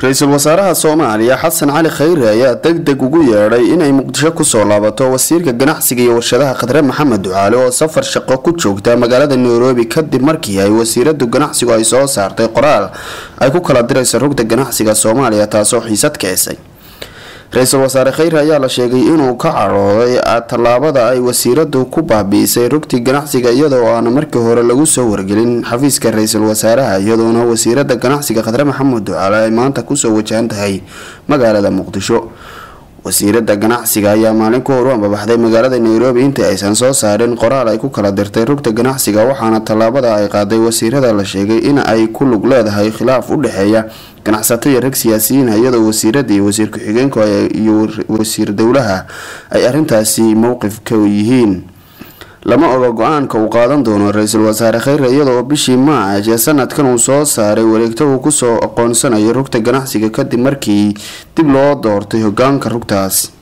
Ra'iisul Wasaaraha Soomaaliya Xasan Cali Khayre ayaa degdeg ugu yeedhay inay Muqdisho ku soo laabato wasiirka ganacsiga iyo warshadaha Khadre Maxamed Ducaale oo safar shaqo ku joogta magaalada Nairobi kadib markii ay wasiiradu ganacsigu ay soo saartay qoraal ay ku kala dirayso rugta ganacsiga Soomaaliya taasoo xiisad keesay. Ra'iisul Wasaare Khayre ayaa la sheegay inuu ka carooday talaabada ay wasiiradu ku baabiisay rugti ganacsiga iyadoo aan markii hore lagu soo wargelin xafiiska Ra'iisul Wasaaraha iyadoona wasiirada ganacsiga Khadre Maxamed Ducaale ay maanta ku soo wajahan tahay magaalada Muqdisho. wasiirada ganacsiga ayaa maalin ka hor u ambabaxday magaalada Nairobi intii aysan soo saarin qoraal ay ku kala dirtay rugta ganacsiga waxaana talaabada ay qaaday wasiirada la sheegay in ay ku lug leedahay khilaaf u dhaxeeya ganacsatada rag siyaasiyiin iyadoo wasiiradii wasiir ku-xigeenka iyo wasiir dawlaha ay arintaasi mowqif ka yihiin. lama oga go'aanka uu qaadan doono Ra'iisul Wasaare Khayre iyadoo bishii Maac sanadkan uu soo saaray wareegto uu ku soo aqoonsanayo rugta ganacsiga kadib markii dib loo doortay hoggaanka rugtaas.